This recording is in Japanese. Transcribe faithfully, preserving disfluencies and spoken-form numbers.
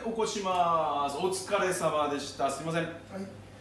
起こします。お疲れ様でした。すみません。はい。